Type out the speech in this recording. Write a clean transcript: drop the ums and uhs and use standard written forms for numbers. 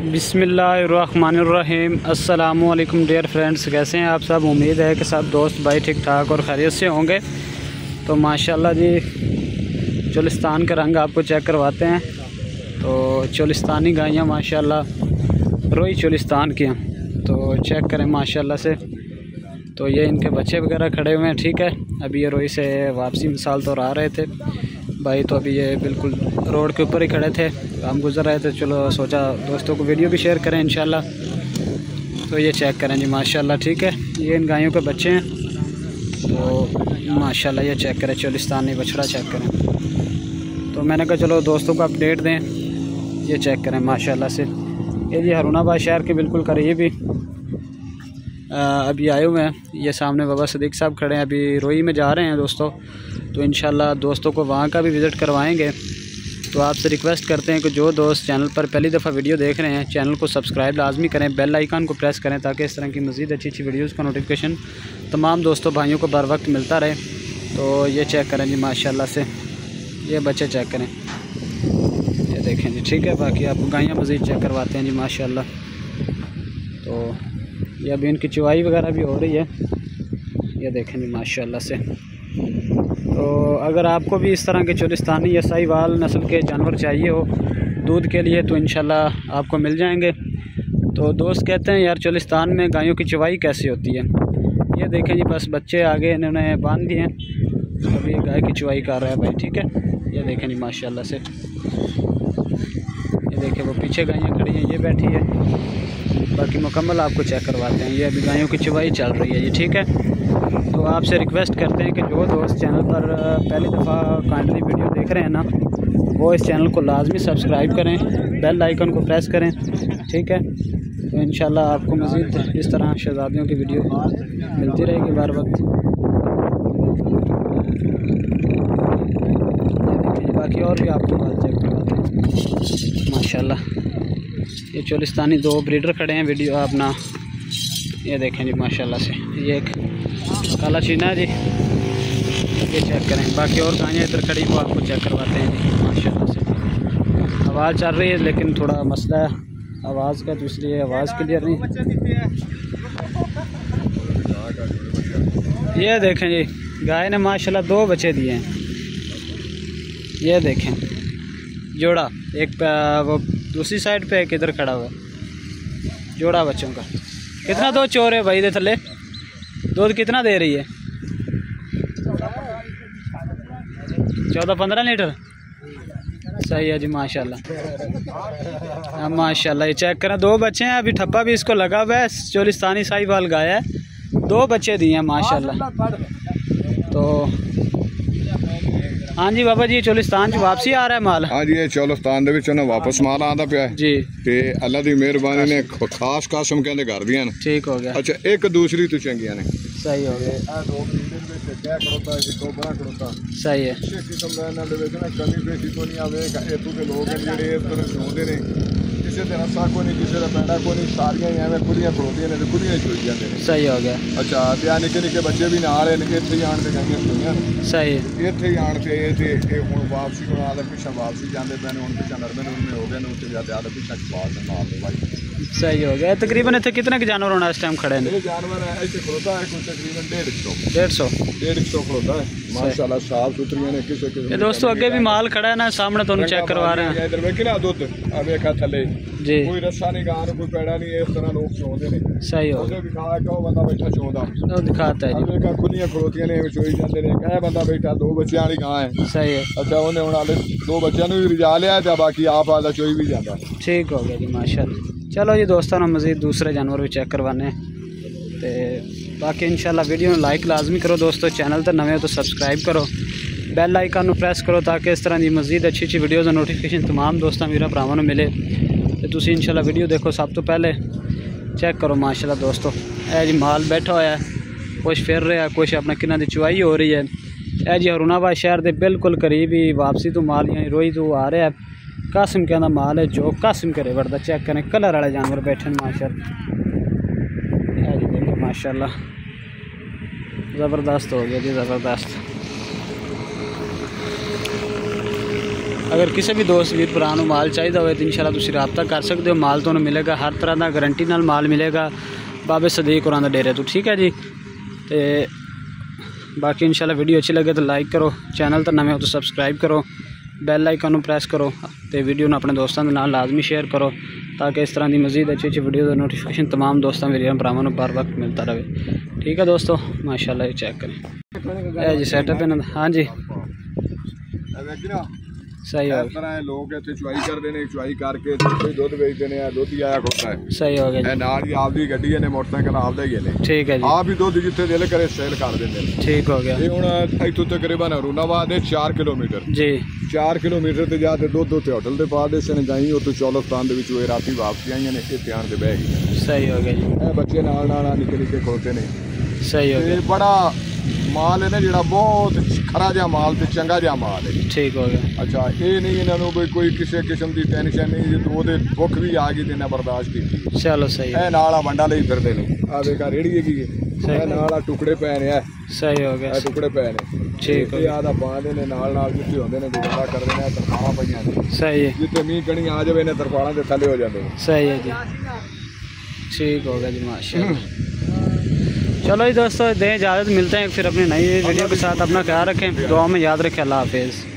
बिस्मिल्लाहिर्रहमानिर्रहीम। अस्सलामुअलैकुम dear friends, कैसे हैं आप सब। उम्मीद है कि सब दोस्त भाई ठीक ठाक और खैरियत से होंगे। तो माशाल्लाह जी चोलिस्तान का रंग आपको चेक करवाते हैं। तो चोलिस्तानी गायें माशाल्लाह रोई चोलिस्तान की हैं, तो चेक करें माशाल्लाह से। तो ये इनके बच्चे वगैरह खड़े हुए हैं, ठीक है। अभी ये रोई से वापसी मिसाल तो आ रहे थे भाई, तो अभी ये बिल्कुल रोड के ऊपर ही खड़े थे, हम गुजर रहे थे। चलो सोचा दोस्तों को वीडियो भी शेयर करें इंशाल्लाह। तो ये चेक करें जी माशाल्लाह, ठीक है। ये इन गायों के बच्चे हैं, तो माशाल्लाह ये चेक करें चोलिस्तानी बछड़ा चेक करें। तो मैंने कहा चलो दोस्तों को अपडेट दें। ये चेक करें माशाल्लाह से। ये जी हरुणाबाद शहर के बिल्कुल करीब ही अभी आए हुए हैं। ये सामने बाबा सदीक साहब खड़े हैं, अभी रोई में जा रहे हैं दोस्तों। तो इंशाल्लाह दोस्तों को वहाँ का भी विज़िट करवाएंगे। तो आपसे रिक्वेस्ट करते हैं कि जो दोस्त चैनल पर पहली दफ़ा वीडियो देख रहे हैं, चैनल को सब्सक्राइब लाजमी करें, बेल आइकन को प्रेस करें, ताकि इस तरह की मज़ीद अच्छी अच्छी वीडियोज़ का नोटिफिकेशन तमाम दोस्तों भाइयों को बर वक्त मिलता रहे। तो ये चेक करें जी माशाल्लाह से, ये बच्चे चेक करें, ये देखें जी, ठीक है। बाकी आपको गायें मज़ीद चेक करवाते हैं जी माशाल्लाह। तो ये अभी इनकी चुवाई वगैरह भी हो रही है, ये देखें जी माशाल्लाह से। तो अगर आपको भी इस तरह के चोलिस्तानी या साहिवाल नस्ल के जानवर चाहिए हो दूध के लिए, तो इंशाल्लाह आपको मिल जाएंगे। तो दोस्त कहते हैं यार चोलिस्तान में गायों की चुवाई कैसे होती है। ये देखें जी, बस बच्चे आगे इन्होंने बांध दिए हैं, अभी गाय की चुवाई कर रहा है भाई, ठीक है। ये देखें जी माशाल्लाह से, ये देखें वो पीछे गायें खड़ी हैं, ये बैठी है। बाकी मुकम्मल आपको चेक करवाते हैं। ये अभी गायों की चुवाई चल रही है, ये ठीक है। तो आपसे रिक्वेस्ट करते हैं कि जो दोस्त चैनल पर पहली दफ़ा काइंडली वीडियो देख रहे हैं ना, वो इस चैनल को लाजमी सब्सक्राइब करें, बेल आइकन को प्रेस करें, ठीक है। तो इंशाल्लाह आपको मज़ीद इस तरह शहज़ादियों की वीडियो मिलती रहेगी बार वक्त। बाकी और भी आपको बात चेक करवाते हैं माशाल्लाह। ये चोलिस्तानी दो ब्रीडर खड़े हैं वीडियो अपना, ये देखें जी माशाल्लाह से। ये एक काला चीना है जी, ये चेक करें। बाकी और गायें इधर खड़ी वो आपको चेक करवाते हैं जी माशाल्लाह से। आवाज़ चल रही है लेकिन थोड़ा मसला है आवाज़ का, तो इसलिए आवाज़ क्लियर नहीं। ये देखें जी, गाय ने माशाल्लाह दो बच्चे दिए हैं, ये देखें जोड़ा। एक वो दूसरी साइड पे किधर खड़ा हुआ है जोड़ा बच्चों का। कितना दो चोर है भाई दे थले, दूध कितना दे रही है? 14-15 लीटर, सही है जी माशाल्लाह। माशाल्लाह ये चेक करें, दो बच्चे हैं, अभी ठप्पा भी इसको लगा हुआ है। चोलिस्तानी साहिवाल गाय है, दो बच्चे दिए हैं माशाल्लाह। तो हाँ जी बाबा जी, चोलिस्तान च वापसी आ रहा है माल। हाँ जी, ये चोलिस्तान दे विच ना वापस माल आंदा पिया है जी, ते अल्लाह दी मेहरबानी ने खास किस्म के घर दियां ने, ठीक हो गया। अच्छा एक दूसरी तो चंगियां ने, सही हो गया, सही है। किस्म दा ना दे विच ना कमी पेशी तो नहीं आवे। इत्थों के लोग हैं जेड़े इस तरह सुनदे ने, किसी दा रसा को नहीं, किसी दा पैड़ा को नहीं, सारियां एवें खुदियां खड़ोदियां ने ते खुदियां चोई जांदे ने। सही हो गया। अच्छा ते निक्के निक्के बच्चे भी नाल ने, इत्थे ही आण के गाइयां सुनियां सही है, इत्थे ही आण के ते हुण वापसी बना दे पिछा वापसी जांदे पैने, हुण पिछा नरमे नुरमे हो गए ने, उत्ते जाते आदे पिछा छपाल दे मार दे भाई। सही हो गया। तकरीबन इतने कितने के जानवर होना इस टाइम खड़े हैं? जानवर है ऐसे खड़ोता है कुछ तकरीबन 150 खड़ोता है माशाल्लाह, साफ सुथरी ने किसी किस्म। ये दोस्तों आगे भी माल खड़ा है ना सामने, तो चेक करवा रहे हैं। इधर वेखे ना दूध आ वेखा थले जी, कोई रस्सा नहीं, गां कोई पैड़ा नहीं, इस तरह लोग चोंदे ने। सही हो उसे दिखाया कि बंदा बैठा चोंदा, तो दिखाता है जी। वेखा खुदियां खड़ोतियां ने चोई जांदे ने, कह बंदा बैठा दो बच्चों वाली गां है। सही है। अच्छा उन्हें हुण आले दो बच्चों भी रिजा लिया ते बाकी आप आला चोई भी जांदा, ठीक हो गया जी माशाल्लाह। चलो जी दोस्तों ना मज़ीद दूसरे जानवर भी चेक करवाने ते बाकी इंशाल्लाह वीडियो में लाइक लाजमी करो दोस्तों, चैनल तो नवे हो तो सब्सक्राइब करो, बेल आइकन प्रेस करो, ताकि इस तरह की मज़ीद अच्छी अच्छी वीडियोज़ नोटिफिकेशन तमाम दोस्तों मेरा भरावां नूं मिले। तो तुसीं इंशाल्लाह वीडियो देखो, सब तो पहले चेक करो माशाल्लाह दोस्तों। ए जी माल बैठा होया है, कुछ फिर रहा है, कुछ अपना किन्ना दी चुवाई हो रही है। ए जी हरुणाबाद शहर के बिल्कुल करीब ही वापसी तो माल यानी रोई तो आ रहा है। कासिम कहना माल है, जो कासिम करे बढ़ता। चेक करें कलर वाले जानवर बैठे माशाल्लाह, जी देखें माशाल्लाह ज़बरदस्त हो गया जी, ज़बरदस्त। اگر کسی بھی دوست ویر بھرا نوں مال چاہیے ہوئے تو انشاءاللہ تسی رابطہ کر سکتے ہو. مال تمہیں ملے گا ہر طرح دا گارنٹی نال مال ملے گا بابے صدیق ہوراں دے ڈیرے تو. ٹھیک ہے جی. تے باقی انشاءاللہ ویڈیو اچھی لگے تو لائک کرو, چینل تے نویں ہو تو سبسکرائب کرو, بیل آئیکن نوں پریس کرو تے ویڈیو نوں اپنے دوستاں دے نال لازمی شیئر کرو تاکہ اس طرح دی مزید اچھی اچھی ویڈیو دا نوٹیفیکیشن تمام دوستاں ویریاں بھراواں نوں بر وقت ملتا رہے. ٹھیک ہے دوستو, ماشاءاللہ یہ چیک کریں. اے جی سیٹ اپ انہاں دا. ہاں جی صحیح ہو گیا. لوگ اتنے چوائی کرتے ہیں, چوائی کر کے دودھ بیچتے ہیں, دودھ ہی آیا کھڑتا ہے. صحیح ہو گیا. نال ہی آپ کی گڈی ہے, موٹر سائیکل آپ کا ہی ہے. ٹھیک ہے جی. آپ ہی دودھ جتنے دل کرے سیل کر دیں. ٹھیک ہو گیا. یہ ہوں اتوں تقریباً رونا آباد ہے 4 کلومیٹر. جی 4 کلومیٹر تے جا کے دودھ اتنے ہوٹل کے پا دے سن گئی اتوں چولستان کے رات واپسی آئی نے یہ پیان سے بہ گئی. صحیح ہو گیا جی. بچے نال نکے نکے کھڑوتے نے. صحیح ہو گیا. بڑا مال ہے نا جڑا بہت کھرا جہا مال تے چنگا جہا مال ہے. ٹھیک ہو گیا. اچھا یہ نہیں انہوں نے کوئی کسی قسم کی ٹینشن نہیں تو وہ بک بھی آ گئی تو برداشت کی. چلو صحیح. اے نال ونڈا لے پھرتے ہیں. آ دیکھا ریڑھی ہے نال ٹکڑے پے نے. صحیح ہو گیا. ٹکڑے پے نے. ٹھیک ہے. آدھا پاندے نے نال جتنے ہوتے ہیں گزارا کرتے ہیں ترخواہ پہ. صحیح ہے. جتنے میہ کڑی آ جائے ترخواہ کے تھلے ہو جاتے ہیں. صحیح ہے جی. ٹھیک ہو گیا جی ماشاءاللہ. چلو جی دوستو دیں اجازت, ملتے ہیں پھر اپنی نئی ویڈیو کے ساتھ. اپنا خیال رکھیں, دعا میں یاد رکھیں. اللہ حافظ.